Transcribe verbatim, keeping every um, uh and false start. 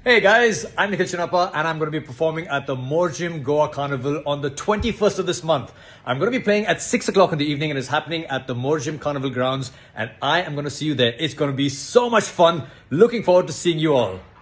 Hey guys, I'm Nikhil Chinapa and I'm going to be performing at the Morjim Goa Carnival on the twenty-first of this month. I'm going to be playing at six o'clock in the evening and it's happening at the Morjim Carnival grounds and I am going to see you there. It's going to be so much fun. Looking forward to seeing you all.